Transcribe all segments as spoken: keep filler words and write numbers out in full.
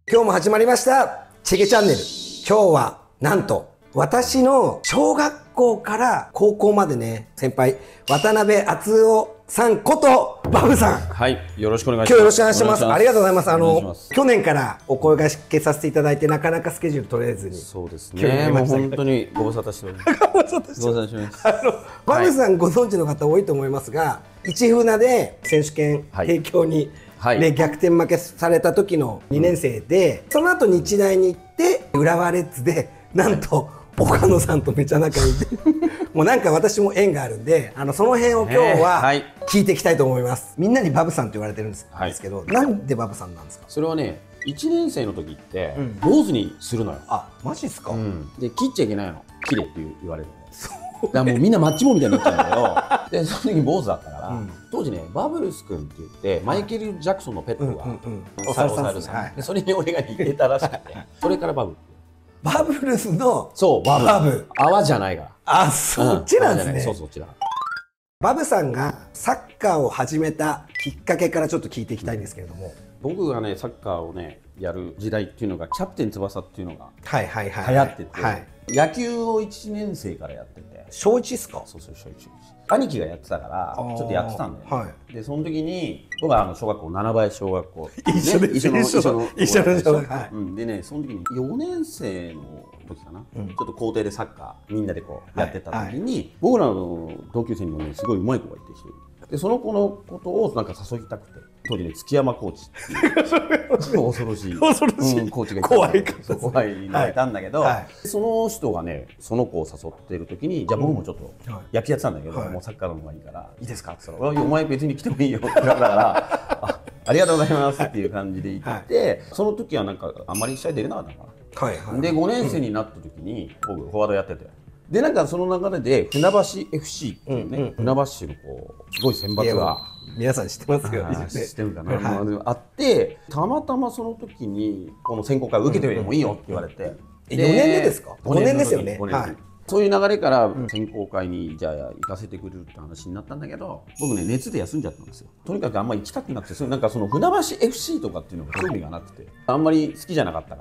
今日も始まりましたチェケチャンネル。今日はなんと私の小学校から高校までね、先輩渡辺篤夫さんことバブさん。 はい、よろしくお願いします。 今日よろしくお願いします。ありがとうございます。あの去年からお声掛けさせていただいてなかなかスケジュール取れずに。 そうですね。もう本当にご無沙汰しております。 ご無沙汰しております。あのバブさんご存知の方多いと思いますが、市船で選手権提供に、はい、で逆転負けされた時のにねん生で、うん、その後日大に行って浦和レッズでなんと岡野さんとめちゃ仲良いでもうなんか私も縁があるんで、あのその辺を今日は聞いていきたいと思います。みんなにバブさんと言われてるんですけど、はい、なんでバブさんなんですか？ それはね、いちねん生の時って坊主にするのよ。 あ、マジですか？ うん、で切っちゃいけないの、切れって言われるの。だからもうみんなマッチ棒みたいになっちゃうんだけど、でその時坊主だったから、うん、当時ねバブルス君って言ってマイケル・ジャクソンのペットがお猿さんで、それに俺が似てたらしくて、それからバブル。 バブルスのそうバブバブ泡じゃないが、 あ、そっちなんですね。 そう、そっちだ。 バブさんがサッカーを始めたきっかけからちょっと聞いていきたいんですけれども、 僕がねサッカーをねやる時代っていうのがキャプテン翼っていうのがはいはいはい流行ってて、はい、野球をいちねん生からやってて。 小いちですか？ そうそう、小いち。兄貴がやってたからちょっとやってたんだよ、ね、はい、でその時に僕はあの小学校ななばい小学校、ね、 一緒で一緒の一緒の一緒の一緒の、 はい、うん、でねその時によねん生の時かな、うん、ちょっと校庭でサッカーみんなでこうやってた時に、はいはい、僕らの同級生にもねすごい上手い子がいて一人で、その子のことをなんか誘いたくて、当時ね築山コーチっていう恐ろしい恐ろしい、 うん、コーチがいた。 怖いかった、 怖いのがいたんだけど、はいはい、その人がねその子を誘ってる時に、じゃあ僕もちょっと野球やってたんだけど、はい、もうサッカーの方がいいからいいですかって言ったら、お前別に来てもいいよって言われたからあ, ありがとうございますっていう感じで言って、はい、その時はなんかあんまり試合出れなかったのかな、はいはい、でごねん生になった時に僕フォワードやってて、でなんかその流れで船橋 エフシー っていうね、うんうんうん、船橋市のこうすごい選抜が皆さん知ってますよね。 知ってるかな、はい、あって、たまたまその時にこの選考会を受けてもいいよって言われて、うんうんうん、よねんめですか？ごねんですよね。はい、 そういう流れから選考会にじゃあ行かせてくれるって話になったんだけど、僕ね熱で休んじゃったんですよ。とにかくあんまり行きたくなくて、それなんかその船橋 エフシー とかっていうのが興味がなくて、あんまり好きじゃなかったから、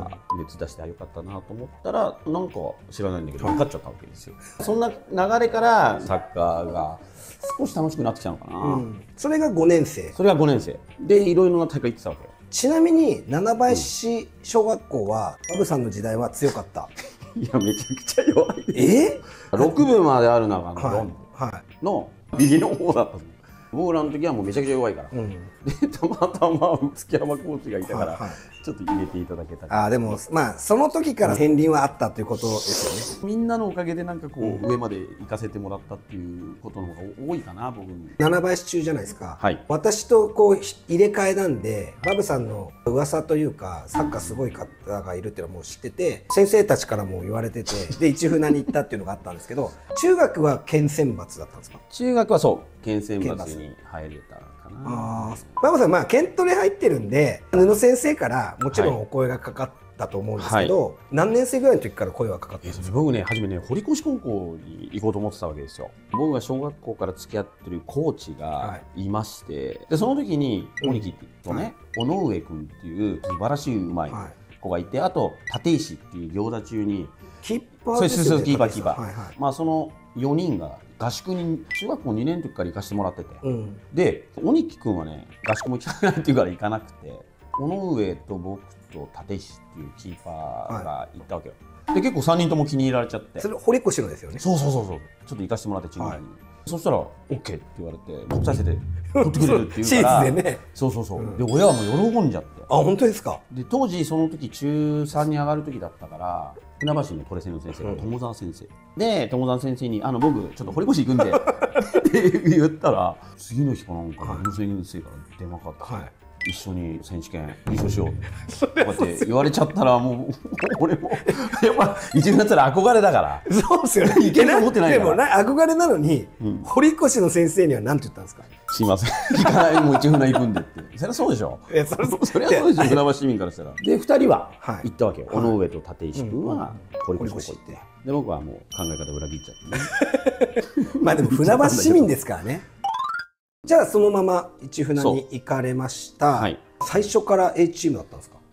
うん、熱出してよかったなと思ったら、なんか知らないんだけど受かっちゃったわけですよ。そんな流れからサッカーが少し楽しくなってきたのかな、うん、 それがごねん生。 それがごねん生でいろいろな大会行ってたわけよ。 ちなみに七林市小学校はバブさんの時代は強かった？ いや、めちゃくちゃ弱いです。 えー、 ろく部まである中のロンドの右の方だったんです。僕らの時はもうめちゃくちゃ弱いから、うん、でたまたま築山コーチがいたから、はいはい、ちょっと入れていただけたり。 あ、でもまあその時から片鱗はあったということですよね。 みんなのおかげでなんかこう、うん、上まで行かせてもらったっていうことの方が多いかな、僕に。 七林中じゃないですか、 はい、 私とこう入れ替えなんで、バブさんの噂というかサッカーすごい方がいるっていうのはもう知ってて、先生たちからも言われてて、で市船に行ったっていうのがあったんですけど、中学は県選抜だったんですか？ 中学はそう県選抜に入れたかな。 あ、バブさん、まあ県トレ入ってるんで布先生からもちろんお声がかかったと思うんですけど、はい、何年生ぐらいの時から声はかかったんですか？ 僕ね、初めね堀越高校に行こうと思ってたわけですよ。僕が小学校から付き合ってるコーチがいまして、はい、でその時に鬼木とね、はい、尾上君っていう素晴らしいうまい子がいて、あと立石っていう行田中にキーパーですよね。 キーパーキーパー、はいはい、まあそのよにんが合宿に中学校にねんの時から行かせてもらってて、うん、で鬼木君はね合宿も行きたくないって言うから行かなくて、尾上と僕と立石っていうキーパーが行ったわけよ、はい、で結構さんにんとも気に入られちゃって。 それ堀越のですよね。 そうそうそうそう、ちょっと行かせてもらってチームに、はい、そしたら オーケー って言われて国際生で取ってくれるっていうからシーズでね。 そうそうそう、うん、で親はもう喜んじゃって。 あ、本当ですか？で当時その時中さんに上がる時だったから、船橋のトレセンの先生が友沢先生、うん、で友沢先生に「あの僕ちょっと堀越行くんで」って言ったら、次の日かなんか宇野先生から電話かかって、はい、一緒に選手権優勝しようってこうやって言われちゃったら、もう俺もやっぱ一軍だったら憧れだから。 そうですよね。 いけないと思ってないから。 でも憧れなのに、うん、堀越の先生には何て言ったんですか？ すいません、行かない、もう一船行くんでって。そりゃそうでしょ。そりゃそうでしょ、船橋市民からしたら。でふたりは行ったわけよ。尾上と立石君は堀越高校行って、で僕はもう考え方裏切っちゃってね。 まあでも船橋市民ですからね。じゃあそのまま市船に行かれました。はい、最初から A チームだったんですか？ いや、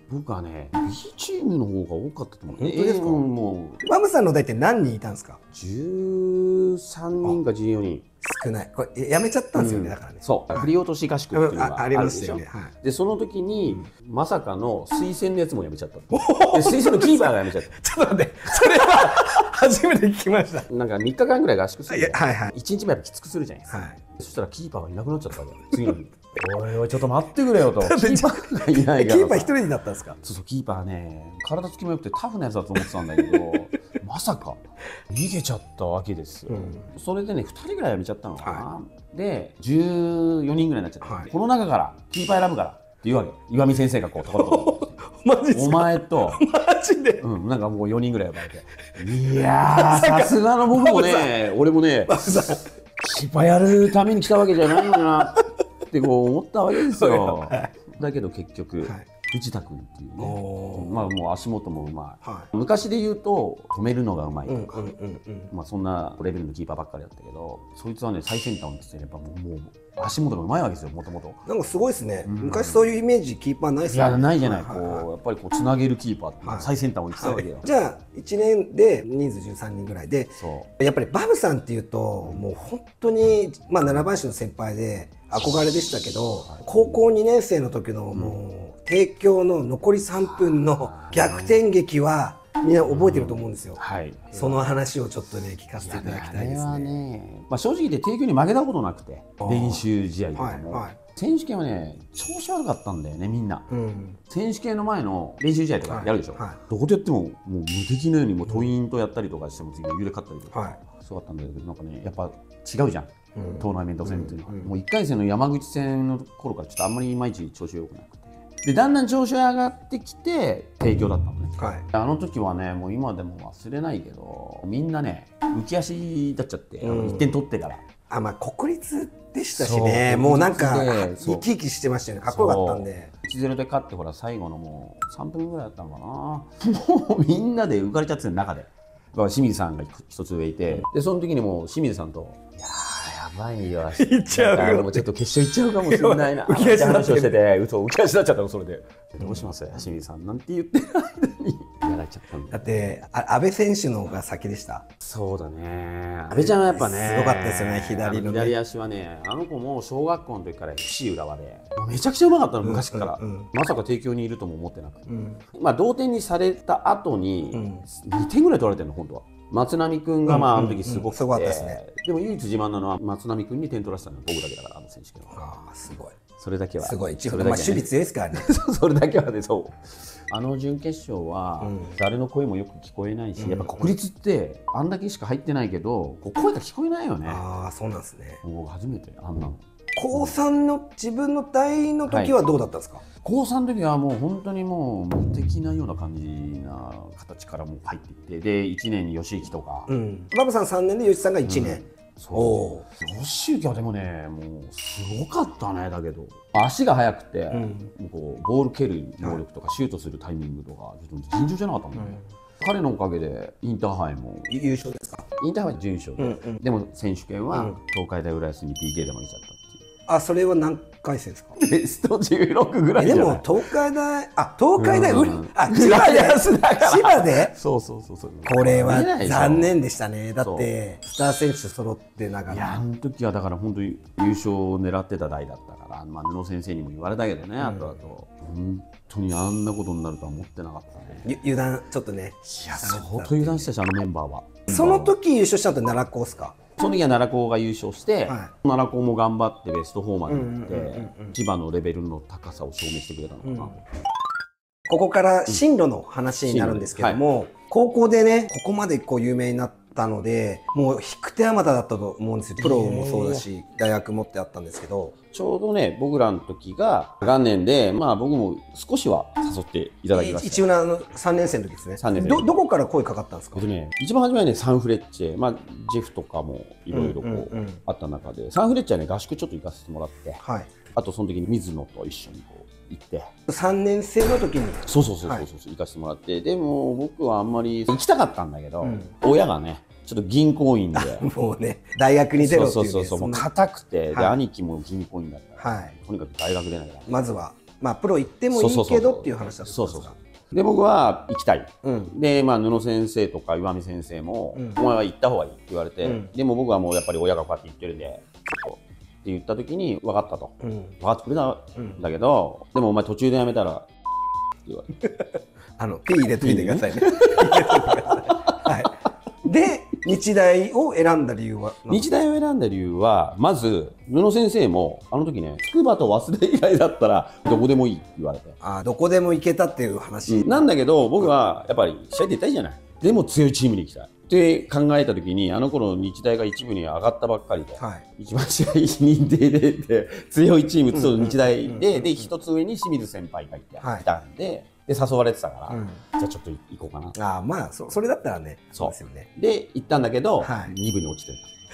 僕はね B チームの方が多かったと思う。 本当ですか？ もうバムさんの代って何人いたんですか？ じゅうさんにんかじゅうよにん。 少ない。これやめちゃったんですよね、だからね。 そう振り落とし合宿っていうのがあるでしょ。でその時にまさかの推薦のやつもやめちゃった。で推薦のキーパーがやめちゃった。 ちょっと待って、それは初めて聞きました。 なんかみっかかんぐらい合宿する。 はいはい。 いちにちめやっぱきつくするじゃないですか。そしたらキーパーがいなくなっちゃったわけ。次の日。おいおいちょっと待ってくれよと。キーパーがいないから。 キーパー一人だったんですか？ そうそうキーパーね体つきも良くてタフなやつだと思ってたんだけどまさか逃げちゃったわけですよ。それでねふたりぐらい辞めちゃったのかな。でじゅうよにんぐらいになっちゃって、この中からキーパー選ぶからっていうわけ。岩見先生がこうところどころマジお前とマジで、 うん、なんかもうよにんぐらい呼ばれて、いやーさすがの僕もね俺もねキーパーやるために来たわけじゃないのになってこう思ったわけですよ。だけど結局、藤田君っていうね、まあもう足元もうまい、はい、昔で言うと止めるのがうまいとか、まあそんなレベルのキーパーばっかりだったけど、そいつはね最先端を見つければもう、もう足元がうまいわけですよ。もともとなんかすごいですね、うん、昔そういうイメージキーパーないっすよね。いやないじゃない、こうやっぱりこうつなげるキーパーって最先端を言ってたわけよ、はい、 じゃあいちねんで人数じゅうさんにんぐらいで、そうやっぱりバブさんっていうともう本当にまあ奈良林の先輩で憧れでしたけど、はい、高校にねん生の時のもう、うん帝京の残りさんぷんの逆転劇はみんな覚えてると思うんですよ、うんはい、その話をちょっとね聞かせていただきたいですね。ねまあ、正直言って帝京に負けたことなくて練習試合とかも、はいはい、選手権はね調子悪かったんだよねみんな、うん、選手権の前の練習試合とかやるでしょ、はいはい、どこでやってももう無敵のようにもうトインとやったりとかしても次余裕で勝ったりとか、はい、そうだったんだけどなんかねやっぱ違うじゃん、うん、トーナメント戦っていうのは、うんうん、もういっかい戦の山口戦の頃からちょっとあんまりいまいち調子良くなくて、でだんだん調子上がってきて帝京だったのね、はい、あの時はねもう今でも忘れないけどみんなね浮き足立っちゃって、うん、いってん取ってからあまあ国立でしたしね、もうなんか生き生きしてましたよね。かっこよかったんでいちたいゼロ で勝ってほら最後のもうさんぷんぐらいだったのかなもうみんなで浮かれちゃってる中で清水さんが一つ上いて、でその時にもう清水さんと「いやーやばいよ行っちゃうよ」もうちょっと決勝行っちゃうかもしれないな浮き足の話をしてて嘘浮き足になっちゃったの。それでどうします清水さんなんて言ってる間にやられちゃったんだ。 だって阿部選手の方が先でした。 そうだね、阿部ちゃんはやっぱねすごかったですよね。左の、ね、 左足はねあの子も小学校の時から エフシー 浦和でめちゃくちゃうまかったの昔から、うんうんうん、まさか帝京にいるとも思ってなくて、うん、まあ同点にされた後ににてんぐらい取られてるの本当は。松波君がまああの時すごくて、うんうんうん、で, ね、でも唯一自慢なのは松波君に点取らせたのは僕だけだからあの選手権は。 あすごい。 それだけはすごい一応、ね、まあ守備強いですからねそれだけはねそうあの準決勝は誰の声もよく聞こえないし、うん、やっぱ国立ってあんだけしか入ってないけどこう声が聞こえないよね。 ああそうなんですね。 僕初めてあんなの。 こうさんの自分の代の時はどうだったんですか？はい、 こうさんの時はもう本当にもう無敵なような感じな形からもう入っていって、でいちねんに吉行とか、うん、バブさんさんねんで吉さんがいちねん、うん、 そう吉行はでもねもうすごかったね。だけど足が速くて、うん、もうこうボール蹴る能力とかシュートするタイミングとかちょっと尋常じゃなかったもんね、うん、彼のおかげでインターハイも優勝ですか？ インターハイは準優勝で、うんうん、でも選手権は東海大浦安に ピーケー で負けちゃった。 あ、それは何回戦ですか？ ベストじゅうろくぐらいじゃない？ でも東海大、あ、東海大、うん、あ、千葉で、千葉で、 そうそうそうそう。 これは残念でしたね。だってスター選手揃ってながら。 いや、あの時はだから本当に優勝を狙ってた代だったから、まあ布先生にも言われたけどね、うん、後々本当にあんなことになるとは思ってなかったね。 油断ちょっとね。 いや、相当油断したしあのメンバーは。 その時優勝したのって奈良高ですか？ その時は奈良高が優勝して、はい、奈良高も頑張ってベストフォーまで行って千葉のレベルの高さを証明してくれたのかな、うん、 ここから進路の話になるんですけども、はい、高校でねここまでこう有名になったのでもう引く手あまただったと思うんですよ。プロもそうだし大学もってあったんですけど、 ちょうどね僕らの時が元年で、まあ僕も少しは誘っていただきました。 一応のさんねん生の時ですね。さんねん生 ど, どこから声かかったんですか？ ね、一番初めはねサンフレッチェ、まあ、ジェフとかもいろいろあった中で、サンフレッチェはね合宿ちょっと行かせてもらって、はい、あとその時に水野と一緒にこう行ってさんねん生の時にそうそうそうそうそう、はい、行かせてもらって、でも僕はあんまり行きたかったんだけど、うん、親がねちょっと銀行員でもうね大学に出ろっていう、ね、 そうそうそうそうもう硬くて、はい、で兄貴も銀行員だったから、はい、とにかく大学出なきゃまずはまあプロ行ってもいいけどっていう話だったんですか。 そうそうそう。で僕は行きたい、うん、でまあ布先生とか岩見先生も、うん、お前は行った方がいいって言われて、うん、でも僕はもうやっぱり親がこうやって言ってるんでちょっとって言った時に分かったと、うん、分かってくれたんだけど、うん、でもお前途中でやめたらって言われてあの P 入れといてくださいね。はい、で日大を選んだ理由は日大を選んだ理由はまず布先生もあの時ね筑波と早稲田以外だったらどこでもいいって言われて、 あどこでも行けたっていう話、 うん、なんだけど僕はやっぱり試合出たいじゃない。でも強いチームに行きたいって考えた時にあの頃日大が一部に上がったばっかりで、はい、一番試合認定でて強いチームと日大でで一つ上に清水先輩がいたんで。はいで誘われてたから、うん、じゃあちょっと行こうかな。 ああまあ そ, それだったらね。 そうですよね。で行ったんだけど、はい、に部に落ちて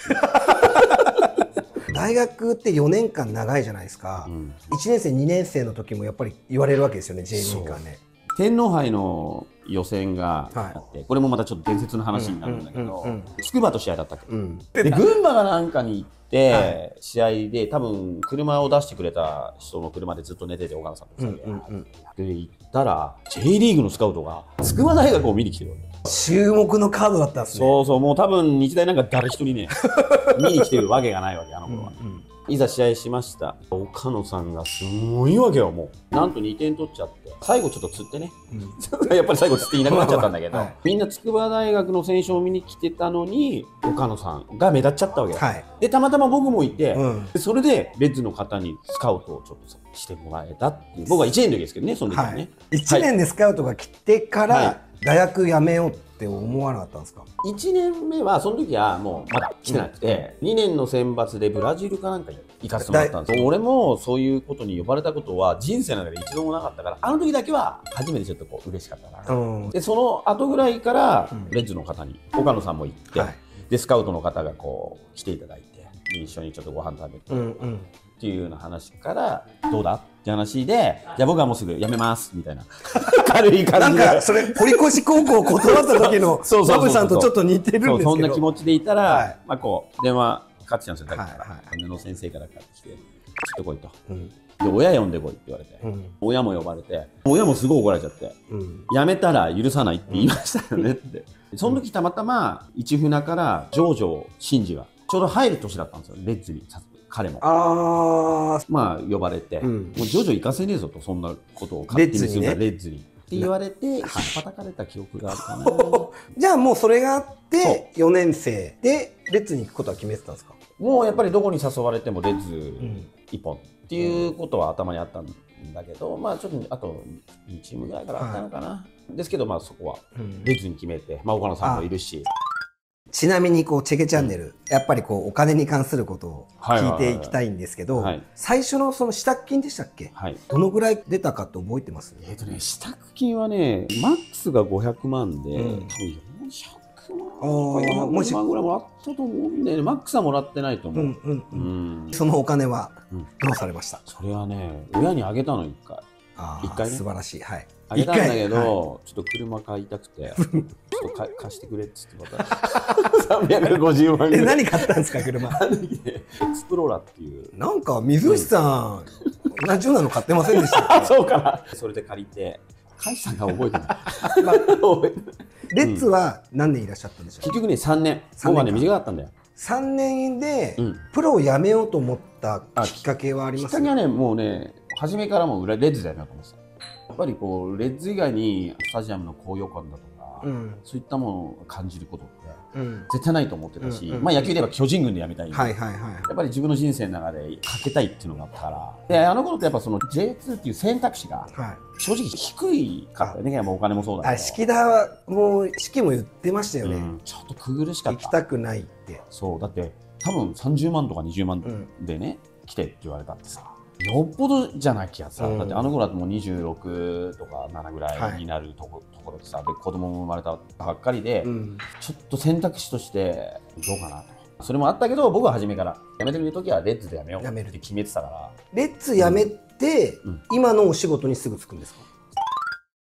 た。大学ってよねんかん長いじゃないですか、うん、いちねんせいにねんせいの時もやっぱり言われるわけですよね J リーグからね。 天皇杯の予選があって、はい、これもまたちょっと伝説の話になるんだけど筑波と試合だったっけ、うん、で群馬がなんかに行って、はい、試合で多分車を出してくれた人の車でずっと寝てて岡野さんとで行ったら J リーグのスカウトが筑波大学を見に来てるわけ。 注目のカードだったんですね。 そうそうもう多分日大なんか誰一人ね見に来てるわけがないわけあの頃は。うんうんいざ試合しました。岡野さんがすごいわけよもう。なんとにてん取っちゃって。最後ちょっと釣ってね。うん、やっぱり最後釣っていなくなっちゃったんだけど、はい、みんな筑波大学の選手を見に来てたのに岡野さんが目立っちゃったわけよ。はい、でたまたま僕もいて、うん、それでレッズの方にスカウトをちょっとしてもらえたっていう。僕はいちねんの時ですけどねその時はね。はい、 いちねんでスカウトが来てから、はい大学辞めようって思わなかったんですか。 いちねんめはその時はもうまだ来てなくて、うん、にねんの選抜でブラジルかなんか行かせてもらったんですよ。俺もそういうことに呼ばれたことは人生の中で一度もなかったからあの時だけは初めてちょっとこう嬉しかったな、うん、でその後ぐらいからレッズの方に岡野さんも行って、はい、でスカウトの方がこう来ていただいて一緒にちょっとご飯食べて、うんうんっていうような話からどうだって話でじゃあ僕はもうすぐ辞めますみたいな軽い感じでなんかそれ堀越高校を断った時のバブさんとちょっと似てるんですけどそんな気持ちでいたら、はい、まあこう電話かかってきたんですよ。だから布先生からかかってきてちょっと来いと、うん、で親呼んでこいって言われて、うん、親も呼ばれて親もすごい怒られちゃって、うん、辞めたら許さないって言いましたよねって、うん、その時たまたま市船から上条真二がちょうど入る年だったんですよレッズに。彼もあまあ呼ばれて、うん、もう徐々行かせねえぞとそんなことを勝手にするからレッズにって言われてはたかれた記憶があるかなじゃあもうそれがあってよねんせいでレッズに行くことは決めてたんですか。 もうやっぱりどこに誘われてもレッズ一本っていうことは頭にあったんだけど、まあちょっとあとにチームぐらいからあったのかな、はい、ですけどまあそこはレッズに決めて、まあ岡野さんもいるし。 ちなみにこうチェケチャンネル、うん、やっぱりこうお金に関することを聞いていきたいんですけど、最初のその支度金でしたっけ、はい、どのぐらい出たかって覚えてます？ えっとね支度金はねマックスがごひゃくまんで、うん、多分よんひゃくまんとかよんひゃくまんぐらいもらったと思うんで、ね、マックスはもらってないと思う。うんうんうんうん、そのお金はどうされました？ それはね親にあげたのいっかい。 いっかいね素晴らしい。はいあげたんだけど、はい、ちょっと車買いたくて、ちょっとか貸してくれっつってまたさんびゃくごじゅうまんぐらい。 え、何買ったんですか車？エクスプローラーっていう。 なんか水内さん、うん、同じようなの買ってませんでしたっけ？ そうかな。それで借りて、返したんか覚えてない。まあ、 レッツは何年いらっしゃったんでしょう？ 結局ねさんねん。僕はね短かったんだよ。 さんねんで、うん、プロを辞めようと思ったきっかけはありますか？ きっかけはねもうね初めからもうレッズだよなと思ってた。やっぱりこうレッズ以外にスタジアムの高揚感だとか、うん、そういったものを感じることって、うん、絶対ないと思ってたし、まあ野球で言えば巨人軍で辞めたいんで、やっぱり自分の人生の中でかけたいっていうのがあったからであの頃ってやっぱその ジェイツー っていう選択肢が正直低いかったよね。お金もそうだけど敷田はもう式も言ってましたよね、うん、 ちょっと苦しかった。 行きたくないって。 そうだって多分さんじゅうまんとかにじゅうまんでね、うん、来てって言われたってさよっぽどじゃなきゃさ、うん、だってあの頃だともうにじゅうろくとかななぐらいになるところ、はい、ところでさで子供も生まれたばっかりで、うん、ちょっと選択肢としてどうかなと。それもあったけど僕は初めから辞めてる時はレッズで辞めようって決めてたから。 レッズ辞めて、うん、今のお仕事にすぐつくんですか？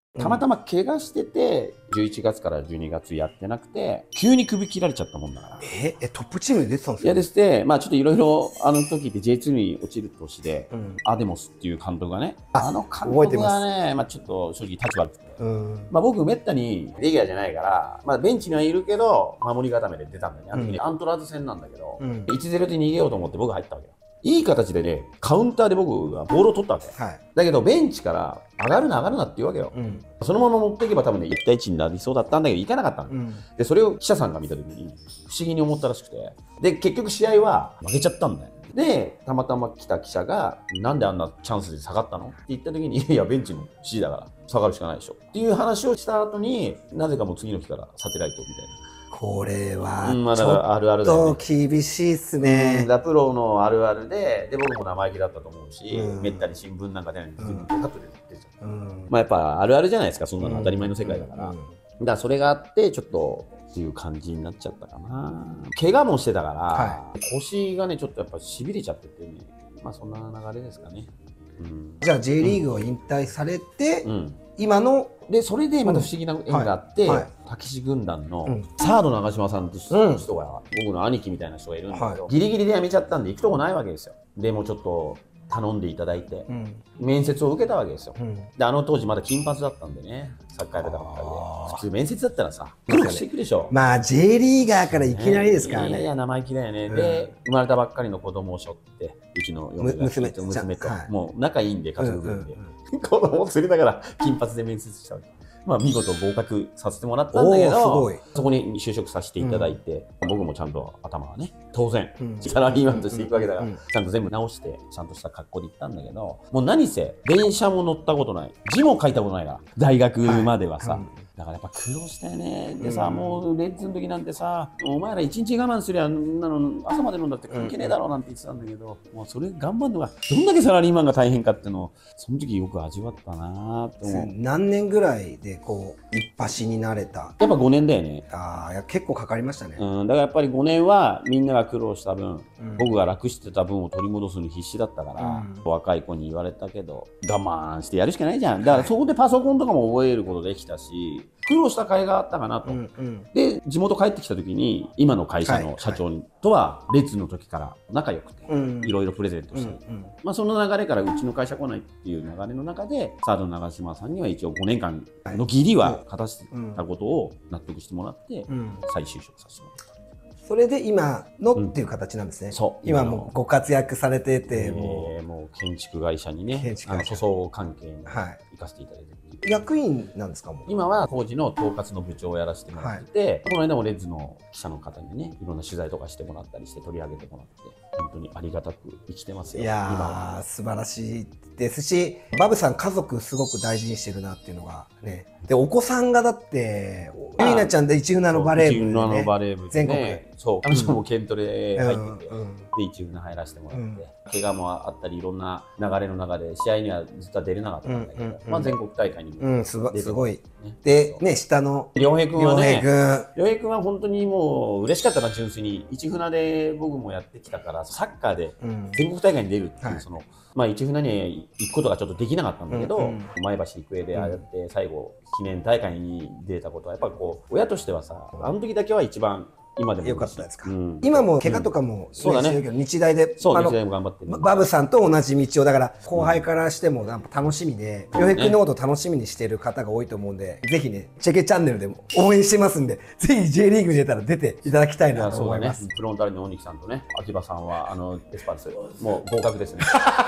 たまたま怪我しててじゅういちがつからじゅうにがつやってなくて急に首切られちゃったもんだから。 ええトップチームで出てたんですか？ いやですね、まあちょっといろいろあの時って ジェイツー に落ちる年で、うん、アデモスっていう監督がね、あの監督がね、まあちょっと正直立場悪くて、うん、まあ僕めったにレギュラーじゃないから、まあベンチにはいるけど守り固めで出たんだよね。あの時にアントラーズ戦なんだけど、うん、いちたいゼロ で逃げようと思って僕入ったわけよ。いい形でね、カウンターで僕がボールを取ったわけ、はい、だけどベンチから上がるな上がるなって言うわけよ、うん、そのまま持っていけば多分ねいちたいいちになりそうだったんだけどいかなかったの、うん、でそれを記者さんが見た時に不思議に思ったらしくて、で結局試合は負けちゃったんだよ。でたまたま来た記者が「なんであんなチャンスで下がったの?」って言った時に「いやベンチの指示だから下がるしかないでしょ」っていう話をした後になぜかもう次の日からサテライトみたいな。 これはちょっと厳しいっすね。 だプロのあるあるで、で僕も生意気だったと思うし、うん、めったに新聞なんか出ないのに全部カットで出ちゃう。まあやっぱあるあるじゃないですか、そんなの当たり前の世界だから。うんうん、だからそれがあってちょっとっていう感じになっちゃったかな。怪我もしてたから、はい、腰がねちょっとやっぱしびれちゃっててね、まあそんな流れですかね。 うん、じゃあ J リーグを引退されて、うん、今のでそれでまた不思議な縁があって、うんはい、たけし軍団のサード長嶋さんって人が、うん、僕の兄貴みたいな人がいるんだけど、はい、ギリギリで辞めちゃったんで行くとこないわけですよ。でもちょっと頼んでいただいて、うん、面接を受けたわけですよ、うん、であの当時まだ金髪だったんでね、サッカーやってたばっかりで普通面接だったらさ苦労していくでしょ。 まあ J リーガーからいきなりですからね。いやいや生意気だよね、うん、で生まれたばっかりの子供を背負ってうちの嫁が娘と娘と、はい、もう仲いいんで家族組で、うんうん、子供を連れながら金髪で面接したわけ。まあ見事合格させてもらったんだけど、そこに就職させていただいて、うん、僕もちゃんと頭はね当然、うん、サラリーマンとしていくわけだから、うん、ちゃんと全部直してちゃんとした格好で行ったんだけど、もう何せ電車も乗ったことない、字も書いたことないから大学まではさ、はい、だからやっぱ苦労したよね。でさ、うん、もうレッズの時なんてさ、お前ら一日我慢すりゃなの朝まで飲んだって関係ねえだろうなんて言ってたんだけど、もうそれ頑張るのがどんだけサラリーマンが大変かっていうのをその時よく味わったなと思う。 何年ぐらいでこう一発になれた？ やっぱごねんだよね。 ああ、結構かかりましたね。 うん、だからやっぱりごねんはみんなが苦労した分、うん、僕が楽してた分を取り戻すのに必死だったから、うん、若い子に言われたけど我慢してやるしかないじゃん。だからそこでパソコンとかも覚えることできたし、苦労した甲斐があったかなと、うんうん、で地元帰ってきた時に今の会社の社長とはレッズの時から仲良くて、いろいろプレゼントしたり、うんうん、まあその流れからうちの会社来ないっていう流れの中でサード長嶋さんには一応ごねんかんの義理は果たしたことを納得してもらって再就職させてもらった。 それで今のっていう形なんですね。うん、そう今もうご活躍されてて、 えー、もうもう建築会社にね、あの塗装関係に行かせていただいて、はい、 役員なんですか？もう今は当時の統括の部長をやらせてもらってて、はい、この間もレッズの記者の方にねいろんな取材とかしてもらったりして取り上げてもらって本当にありがたく生きてますよ。 いやー素晴らしいですし、バブさん家族すごく大事にしてるなっていうのがね。でお子さんがだってゆいなちゃんで市船のバレー部で、ね、市船のバレー部で、ね、全国そう彼女もケントレ入ってて、うん、で市船入らせてもらって、うん、怪我もあったりいろんな流れの中で試合にはずっと出れなかったんだけど、うんうんうん、まあ全国大会にも出て、うん、すごい、ね、でね下の良平君はね良平君は本当にもう嬉しかったな。純粋に市船で僕もやってきたからサッカーで全国大会に出るっていう、うん、そのまあ市船に行くことがちょっとできなかったんだけど、うんうん、前橋育英でああやって最後記念大会に出たことはやっぱりこう親としてはさ、あの時だけは一番今でも良かったですか。うん、今も怪我とかも、 うん、そうだね。 日大で、 そう日大も頑張ってる。 バブさんと同じ道をだから後輩からしても楽しみで、良平君のこと楽しみにしてる方が多いと思うんで、ぜひねチェケチャンネルでも応援してますんで、ぜひ J リーグに出たら出ていただきたいなと思います。 フロンターレの大西さんとね、秋葉さんはあのエスパルスもう合格ですね。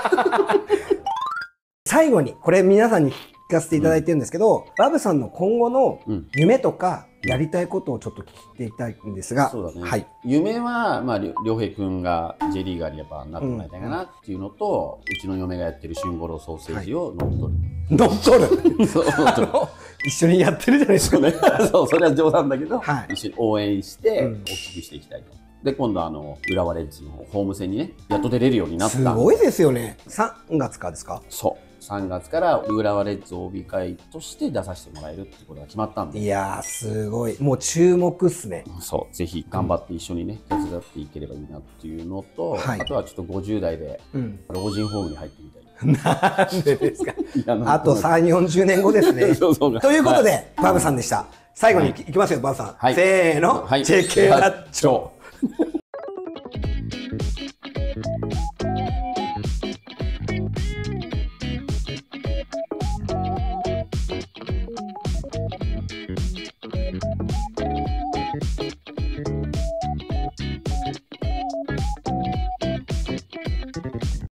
最後にこれ皆さんに聞かせていただいてるんですけど、うん、バブさんの今後の夢とかやりたいことをちょっと聞いていたいんですが、 そうだね、はい、夢は、まあ、良平君が J リーガーにやっぱなってもらいたいかなっていうのと、うん、うちの嫁がやってる春五郎ソーセージを乗っ取る。 乗っ取るそう一緒にやってるじゃないですか。ね、 そうそれは冗談だけど、はい、一緒に応援して大きくしていきたいと。で今度あの浦和レッズのホーム戦にねやっと出れるようになった。すごいですよね。さんがつからですか？ そうさんがつから浦和レッズ オービー 会として出させてもらえるってことが決まったんで。 いやーすごい、もう注目っすね。 そうぜひ頑張って一緒にね、うん、手伝っていければいいなっていうのと、はい、あとはちょっとごじゅう代で老人ホームに入ってみたい。 なんでですか。あとさん、よんじゅうねんごですね。そうそうということで、はい、バブさんでした。最後にいきますよ、バブさん。はい、せーの、はい、チェケラッチョ。